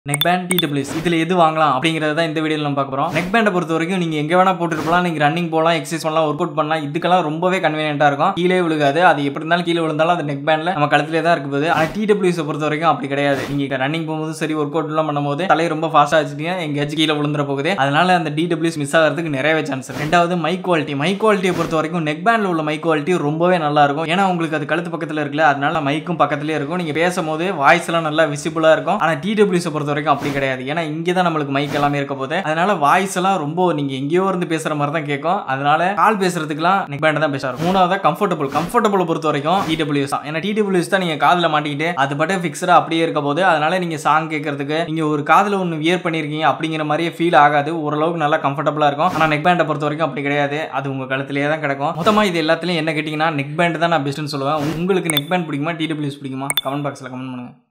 Neck band TWS இதுல எது வாங்கலாம் அப்படிங்கறத தான் இந்த வீடியோல நம்ம பார்க்க போறோம். நெக் பேண்டை பொறுத்த வரைக்கும் நீங்க எங்க வேணா போட்டுட்டு போலாம். நீங்க ரன்னிங் போலாம், எக்சர்சைஸ் பண்ணலாம், ஒர்க் அவுட் பண்ணலாம். இதுக்கெல்லாம் ரொம்பவே கன்வீனியன்ட்டா இருக்கும். கீழே விழுகாது. அது எப்படி இருந்தாலும் கீழே விழுந்தாலும் அந்த நெக் பேண்ட்ல நம்ம கழுத்திலே தான் இருக்குது. ஆனா டிடபிள்யூஎஸ் பொறுத்த வரைக்கும் அப்படி கிடையாது. நீங்க ரன்னிங் போகும்போது சரி, ஒர்க் அவுட் எல்லாம் பண்ணும்போது தலையை ரொம்ப ஃபாஸ்டா வச்சுட்டீங்க, எங்கேயாச்சும் கீழே விழுந்துற போகுது. அதனால அந்த டிடபிள்யூஎஸ் மிஸ் ஆகிறதுக்கு நிறையவே சான்ஸ். ரெண்டாவது மைக் குவாலிட்டியை பொறுத்த வரைக்கும் நெக் பேண்ட்ல உள்ள மைக் குவாலிட்டி ரொம்பவே நல்லா இருக்கும். ஏன்னா உங்களுக்கு அது கழுத்து பக்கத்துல இருக்குல்ல, அதனால மைக்கும் பக்கத்துலயே இருக்கும். நீங்க பேசும்போது வாய்ஸ் எல்லாம் நல்லா விசிபிளா இருக்கும். ஆனா டிடபிள்யூஎஸ் பொறுத்த வரைக்கும் அப்படி கிடையாது. ஏன்னா இங்கே தான் நம்மளுக்கு மைக் எல்லாமே இருக்க போது, அதனால வாய்ஸ் எல்லாம் ரொம்ப நீங்க எங்கேயோ இருந்து பேசுற மாதிரி தான் கேட்கும். அதனால கால் பேசுறதுக்குலாம் நெக் பேண்ட் தான் பேசுறாரு. மூணாவது கம்ஃபர்டபுள் பொறுத்த வரைக்கும் டிடபிள்யூஎஸ் தான். ஏன்னா டிடபிள்யூஎஸ் தான் நீங்க காதுல மாட்டிக்கிட்டு அது பட்டு ஃபிக்ஸ்டா அப்படியே இருக்க போது, அதனால நீங்க சாங் கேட்கறதுக்கு நீங்க ஒரு காதுல ஒன்று வியர் பண்ணிருக்கீங்க அப்படிங்கிற மாதிரியே ஃபீல் ஆகாது. ஓரளவுக்கு நல்லா கம்ஃபர்டபுளா இருக்கும். ஆனா நெக் பேண்டை பொறுத்த வரைக்கும் அப்படி கிடையாது. அது உங்க கழுத்திலேயே தான் கிடக்கும். மொத்தமா இது எல்லாத்துலயும் என்ன கேட்டீங்கன்னா நெக் பேண்ட் தான் நான் பெஸ்ட்னு சொல்லுவேன். உங்களுக்கு நெக் பேண்ட் பிடிக்குமா டிடபிள்யூஎஸ் பிடிக்குமா? கமெண்ட் பாக்ஸ்ல கமெண்ட் பண்ணுங்க.